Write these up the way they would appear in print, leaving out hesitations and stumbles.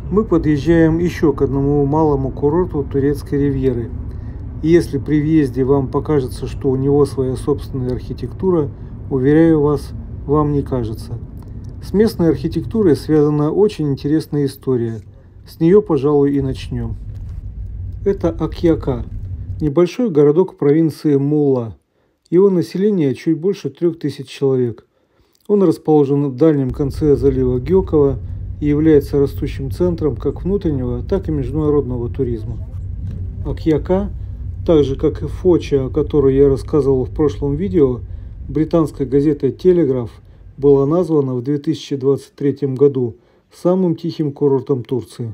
Мы подъезжаем еще к одному малому курорту турецкой ривьеры. И если при въезде вам покажется, что у него своя собственная архитектура, уверяю вас, вам не кажется. С местной архитектурой связана очень интересная история. С нее, пожалуй, и начнем. Это Акьяка, небольшой городок провинции Мулла. Его население чуть больше 3000 человек. Он расположен в дальнем конце залива Гёкова и является растущим центром как внутреннего, так и международного туризма. Акьяка, так же как и Фоча, о которой я рассказывал в прошлом видео, британской газетой «Телеграф» была названа в 2023 году самым тихим курортом Турции.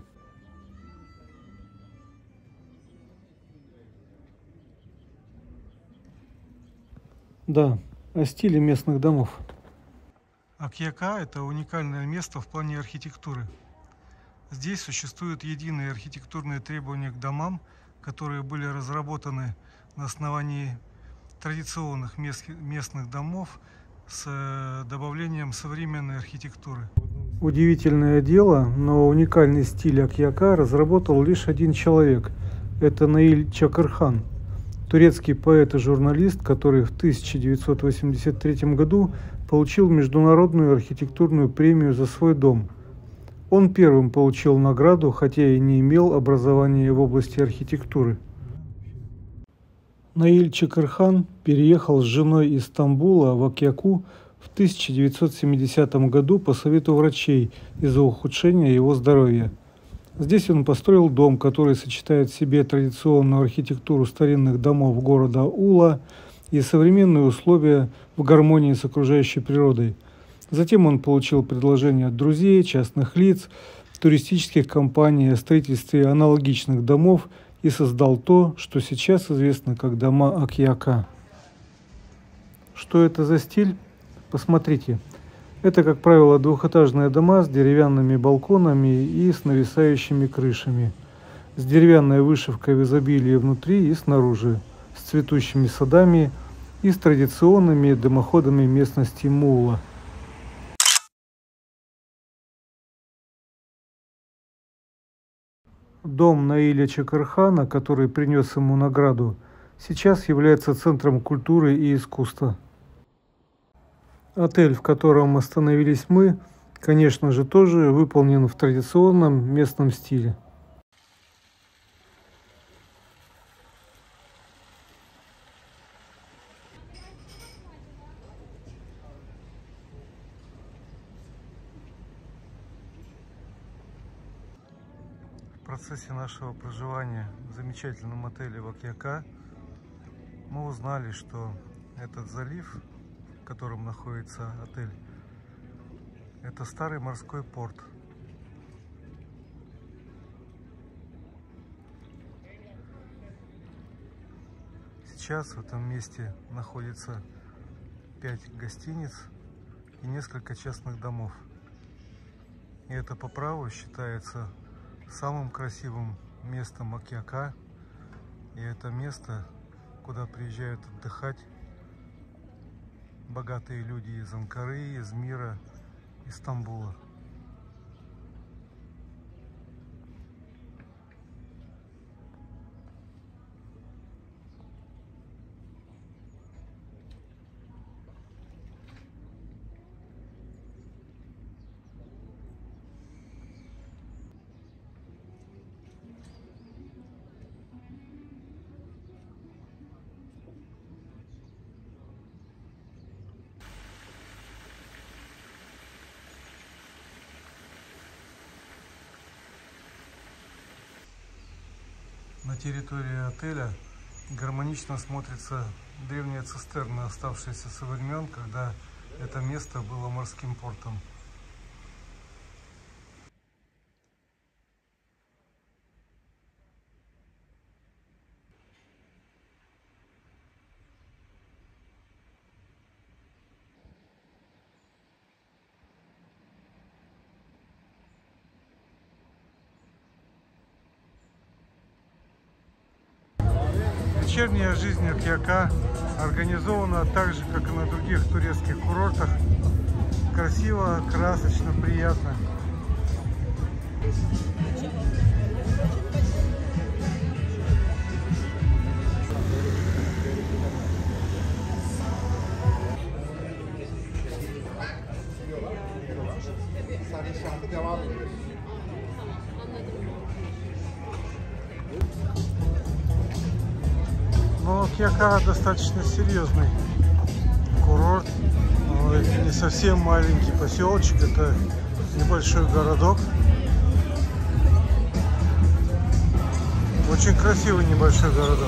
Да, о стиле местных домов. Акьяка – это уникальное место в плане архитектуры. Здесь существуют единые архитектурные требования к домам, которые были разработаны на основании традиционных местных домов с добавлением современной архитектуры. Удивительное дело, но уникальный стиль Акьяка разработал лишь один человек – это Наиль Чакырхан, турецкий поэт и журналист, который в 1983 году получил международную архитектурную премию за свой дом. Он первым получил награду, хотя и не имел образования в области архитектуры. Наиль Чакырхан переехал с женой из Стамбула в Акьяку в 1970 году по совету врачей из-за ухудшения его здоровья. Здесь он построил дом, который сочетает в себе традиционную архитектуру старинных домов города Ула и современные условия в гармонии с окружающей природой. Затем он получил предложения от друзей, частных лиц, туристических компаний о строительстве аналогичных домов и создал то, что сейчас известно как дома Акьяка. Что это за стиль? Посмотрите. Это, как правило, двухэтажные дома с деревянными балконами и с нависающими крышами, с деревянной вышивкой в изобилии внутри и снаружи, с цветущими садами и с традиционными дымоходами местности Мулла. Дом Наиля Чакырхана, который принес ему награду, сейчас является центром культуры и искусства. Отель, в котором остановились мы, конечно же, тоже выполнен в традиционном местном стиле. В процессе нашего проживания в замечательном отеле в Акьяка мы узнали, что этот залив, в котором находится отель, это старый морской порт. Сейчас в этом месте находится 5 гостиниц и несколько частных домов. И это по праву считается самым красивым местом Акьяка. И это место, куда приезжают отдыхать богатые люди из Анкары, Измира, из Стамбула. На территории отеля гармонично смотрится древняя цистерна, оставшаяся со времен, когда это место было морским портом. Вечерняя жизнь Акьяка организована так же, как и на других турецких курортах. Красиво, красочно, приятно. Но Акьяка достаточно серьезный курорт. Это не совсем маленький поселочек, это небольшой городок. Очень красивый небольшой городок.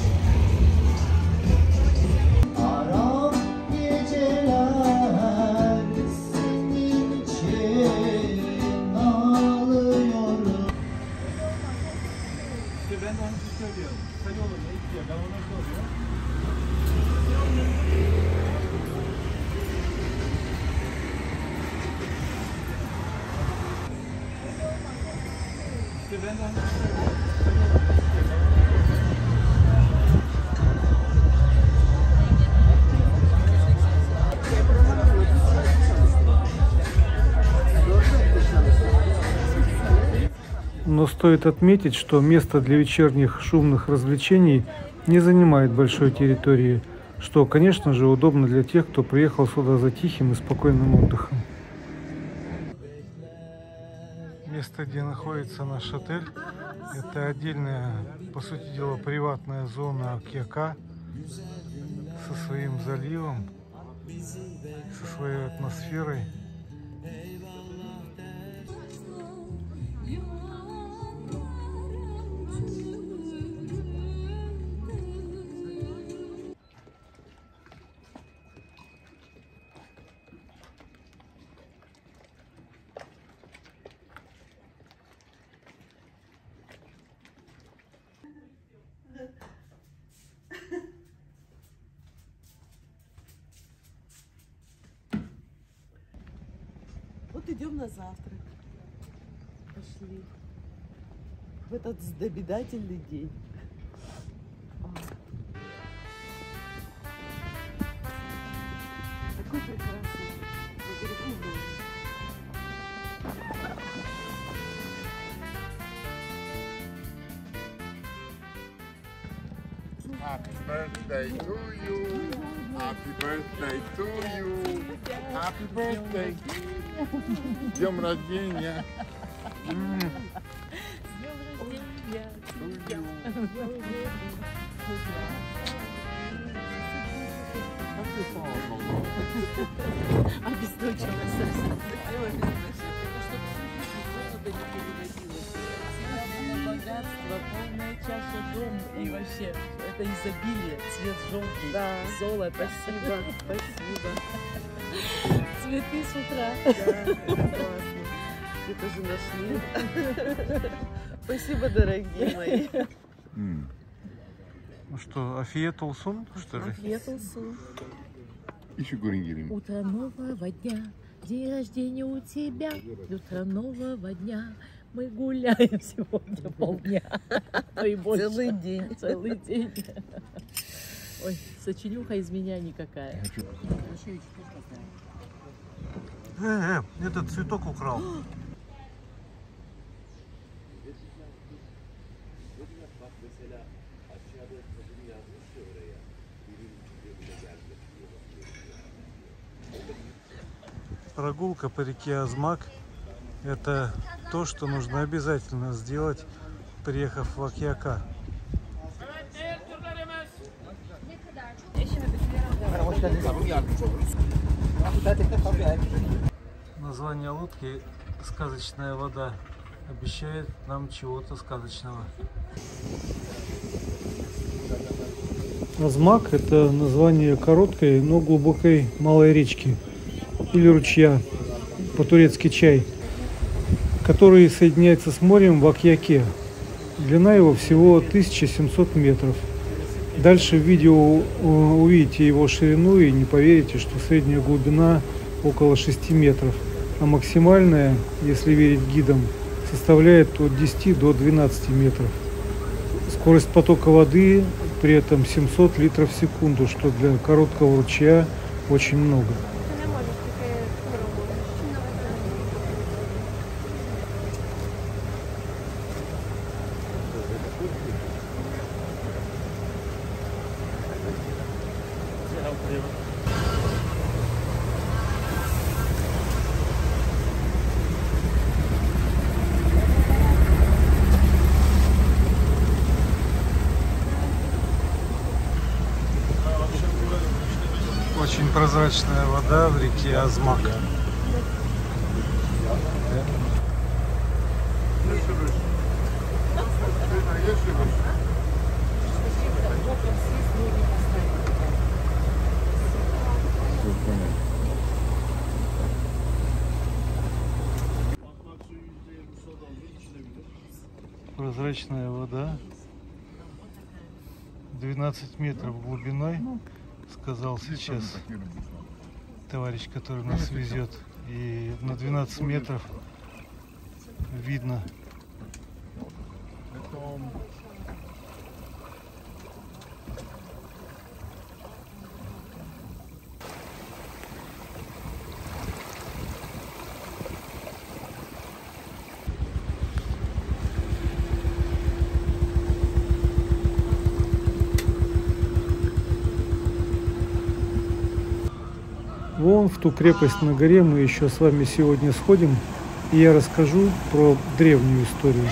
Но стоит отметить, что место для вечерних шумных развлечений не занимает большой территории, что, конечно же, удобно для тех, кто приехал сюда за тихим и спокойным отдыхом. Место, где находится наш отель, это отдельная, по сути дела, приватная зона Акьяка со своим заливом, со своей атмосферой. Вот идем на завтрак. Пошли. В этот знаменательный день. Такой прекрасный. На берегу моря. Happy birthday to you. Happy birthday to you. Happy birthday. С днем рождения. С днем рождения. Обесточилась совсем. Богатство, полная чаша дома. И вообще, это изобилие. Цвет желтый, да. Золото. Спасибо, спасибо. Цветы с утра. Да, классно. Вы тоже нашли. Спасибо, дорогие мои. Ну что, Афиет Улсун, что ли? Афиет Улсун. Еще гурин. Утро нового дня, день рождения у тебя. Утро нового дня. Мы гуляем сегодня полдня. Целый день. Целый день. Ой, сочинюха из меня никакая. Этот цветок украл. Прогулка по реке Азмак – это то, что нужно обязательно сделать, приехав в Акьяка. Название лодки «Сказочная вода» обещает нам чего-то сказочного. Азмак – это название короткой, но глубокой малой речки или ручья, по-турецки чай, который соединяется с морем в Акьяке. Длина его всего 1700 метров. Дальше в видео увидите его ширину и не поверите, что средняя глубина около 6 метров, а максимальная, если верить гидам, составляет от 10 до 12 метров. Скорость потока воды при этом 700 литров в секунду, что для короткого ручья очень много. Прозрачная вода в реке Азмак. Прозрачная вода, 12 метров глубиной, сказал сейчас товарищ, который нас везет. И на 12 метров видно. Вон в ту крепость на горе мы еще с вами сегодня сходим, и я расскажу про древнюю историю.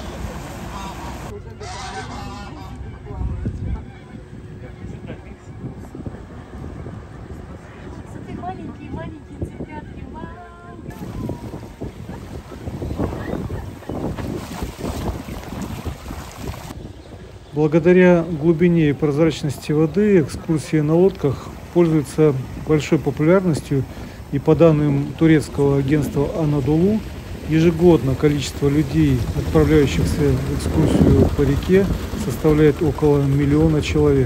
Благодаря глубине и прозрачности воды экскурсии на лодках пользуются большой популярностью, и по данным турецкого агентства Анадолу, ежегодно количество людей, отправляющихся в экскурсию по реке, составляет около 1 миллиона человек.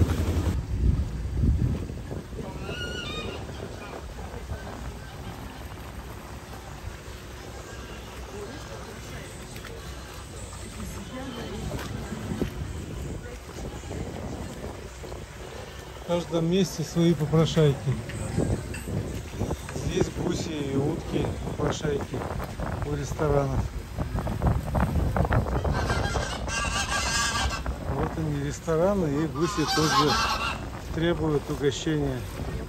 В каждом месте свои попрошайки. Здесь гуси и утки, попрошайки у ресторанов. Вот они, рестораны, и гуси тоже требуют угощения.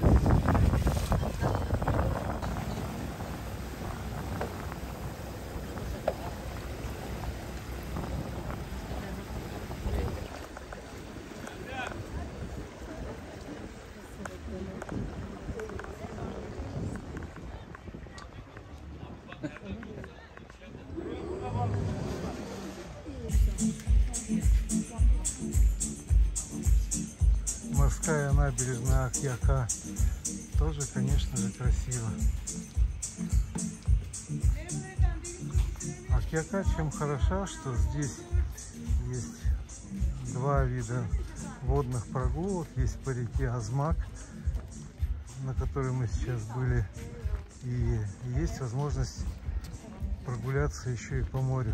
Морская набережная Акьяка тоже, конечно же, красиво. Акьяка чем хороша, что здесь есть два вида водных прогулок. Есть по реке Азмак, на которой мы сейчас были, и есть возможность прогуляться еще и по морю.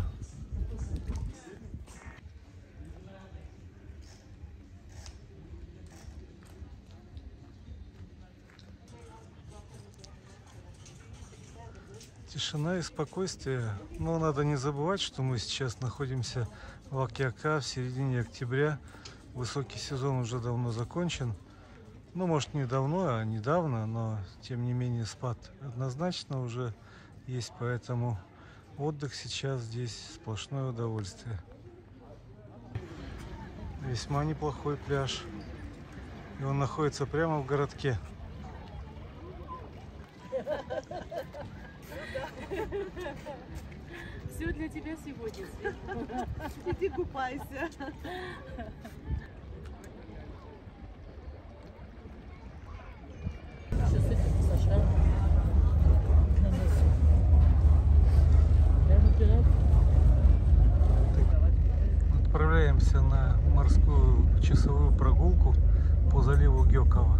Тишина и спокойствие. Но надо не забывать, что мы сейчас находимся в Акьяка в середине октября. Высокий сезон уже давно закончен. Ну, может, не давно, а недавно, но тем не менее спад однозначно уже есть, поэтому отдых сейчас здесь сплошное удовольствие. Весьма неплохой пляж. И он находится прямо в городке. Все для тебя сегодня, Свет. Иди купайся. Сейчас этим Саша на носу. Прямо пират. Отправляемся на морскую часовую прогулку по заливу Гёкова.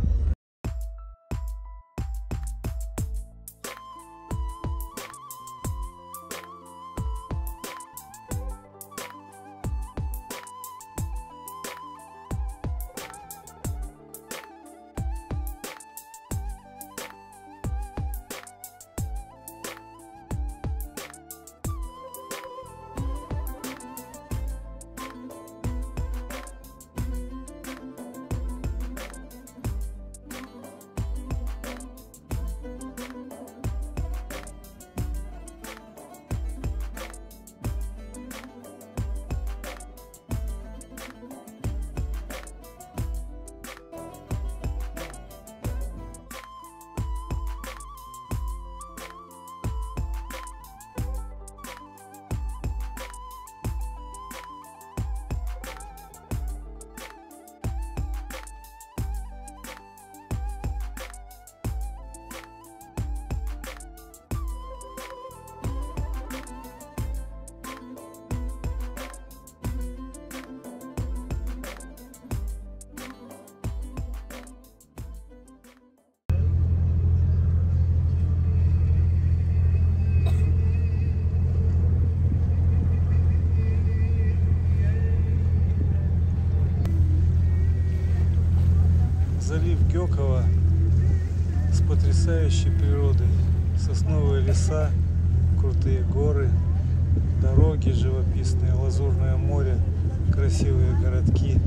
Гёкова с потрясающей природой. Сосновые леса, крутые горы, дороги живописные, лазурное море, красивые городки.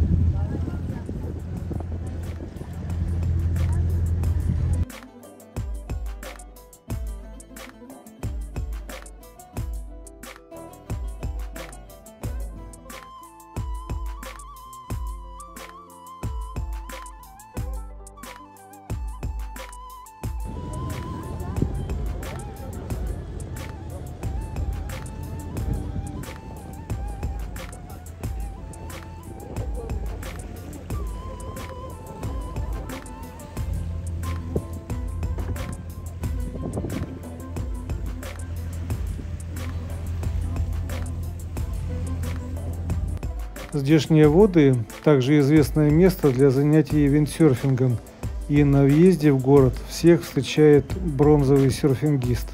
Здешние воды также известное место для занятий виндсерфингом, и на въезде в город всех встречает бронзовый серфингист.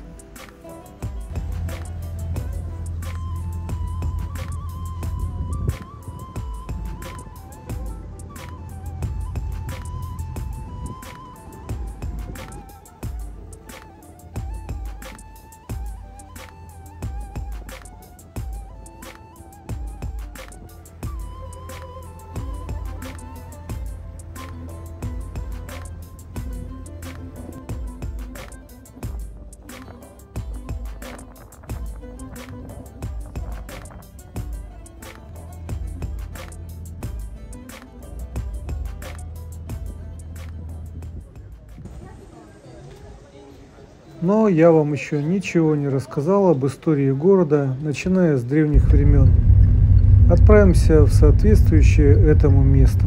Но я вам еще ничего не рассказал об истории города, начиная с древних времен. Отправимся в соответствующее этому место.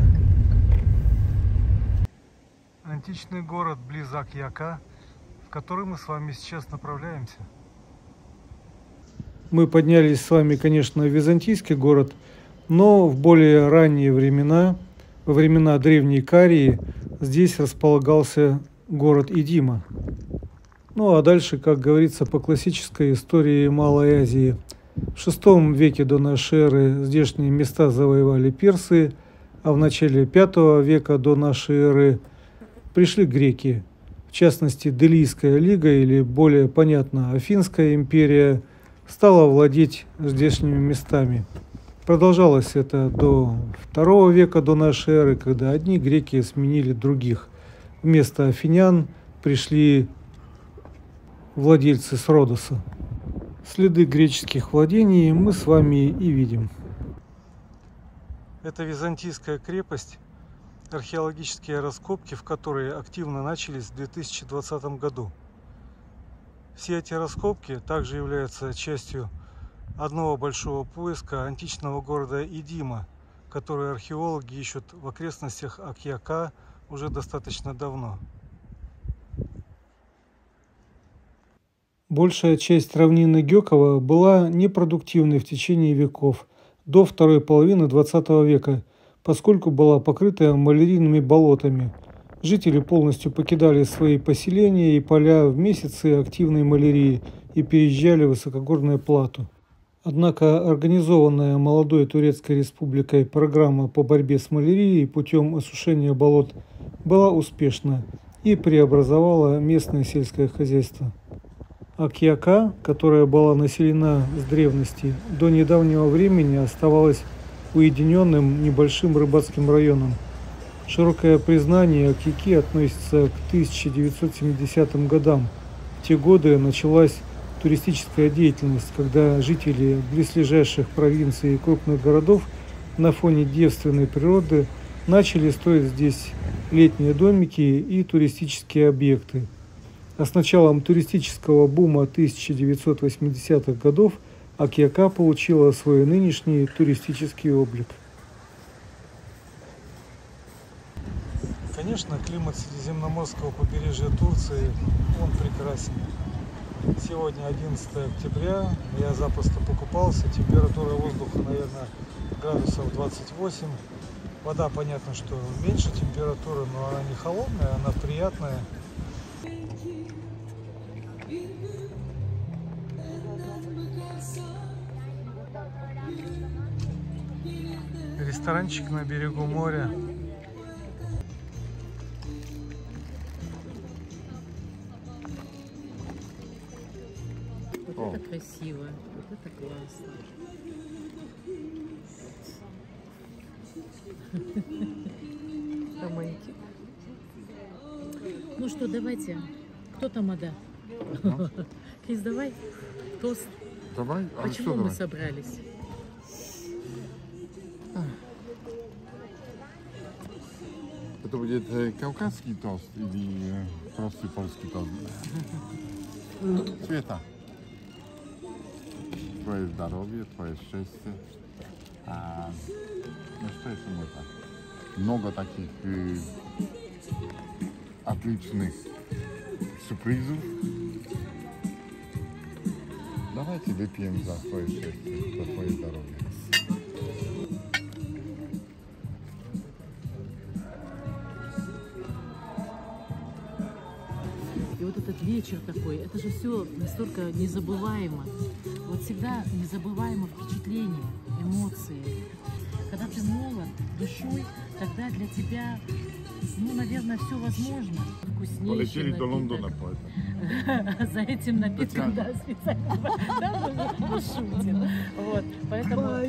Античный город близ Акьяка, в который мы с вами сейчас направляемся. Мы поднялись с вами, конечно, в византийский город, но в более ранние времена, во времена Древней Карии, здесь располагался город Идима. Ну а дальше, как говорится, по классической истории Малой Азии. В VI веке до нашей эры здешние места завоевали персы, а в начале V века до нашей эры пришли греки. В частности, Делийская лига, или более понятно, Афинская империя, стала владеть здешними местами. Продолжалось это до II века до нашей эры, когда одни греки сменили других. Вместо афинян пришли владельцы с Родоса. Следы греческих владений мы с вами и видим. Это византийская крепость, археологические раскопки в которой активно начались в 2020 году. Все эти раскопки также являются частью одного большого поиска античного города Идима, который археологи ищут в окрестностях Акьяка уже достаточно давно. Большая часть равнины Гёкова была непродуктивной в течение веков, до второй половины XX века, поскольку была покрыта малярийными болотами. Жители полностью покидали свои поселения и поля в месяцы активной малярии и переезжали в высокогорное плато. Однако организованная молодой Турецкой республикой программа по борьбе с малярией путем осушения болот была успешна и преобразовала местное сельское хозяйство. Акьяка, которая была населена с древности, до недавнего времени оставалась уединенным небольшим рыбацким районом. Широкое признание Акьяки относится к 1970 годам. В те годы началась туристическая деятельность, когда жители близлежащих провинций и крупных городов на фоне девственной природы начали строить здесь летние домики и туристические объекты. А с началом туристического бума 1980-х годов Акьяка получила свой нынешний туристический облик. Конечно, климат средиземноморского побережья Турции, он прекрасен. Сегодня 11 октября, я запросто покупался, температура воздуха, наверное, градусов 28. Вода, понятно, что меньше температуры, но она не холодная, она приятная. Ресторанчик на берегу моря. красиво. Вот это классно. Романтик. Ну что, давайте. Кто тамада? Крис, давай. Тост. Давай, а Почему что мы давай? собрались? Это будет кавказский тост или просто польский тост? Света. Твое здоровье, твое счастье. Ну что еще можно? Много таких отличных сюрпризов. Давайте выпьем за твое счастье, за твое здоровье. И вот этот вечер такой, это же все настолько незабываемо. Вот всегда незабываемо впечатление, эмоции. Когда ты молод душой, тогда для тебя, ну, наверное, все возможно. Вкуснейший Полетели до напиток. Лондона поэтому. За этим напитком, да, специально. Да, мы шутим. Вот, поэтому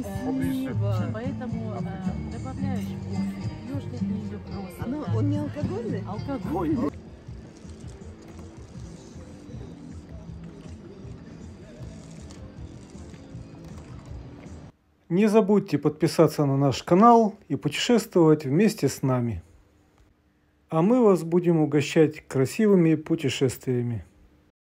добавляешь кофе, пьешь ли ты ее просто. Ну, так. он не алкогольный? Алкоголь. Не забудьте подписаться на наш канал и путешествовать вместе с нами. А мы вас будем угощать красивыми путешествиями.